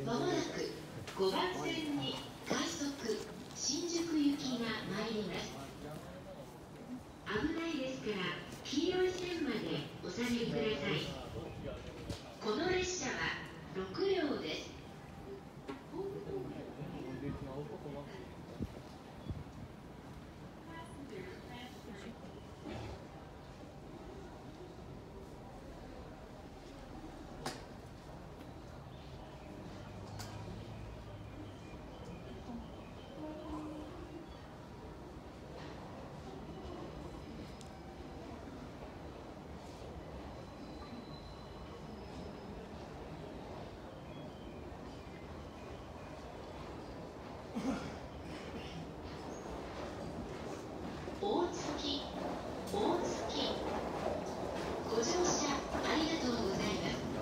まもなく5番線に快速新宿行きが参ります。危ないですから黄色い線までお下がりください。この列車は6両です。大月、ご乗車ありがとうございます。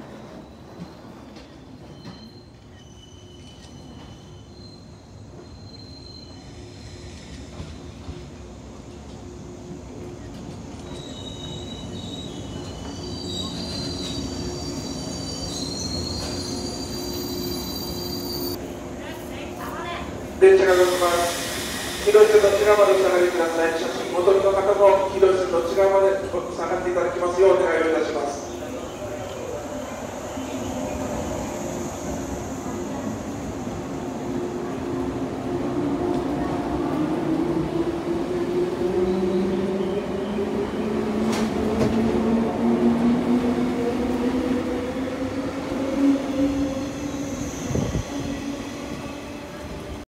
電車が動きます。広いどちらまでお下がりください。写真戻りの方も広いどちらまでお下がっていただきます。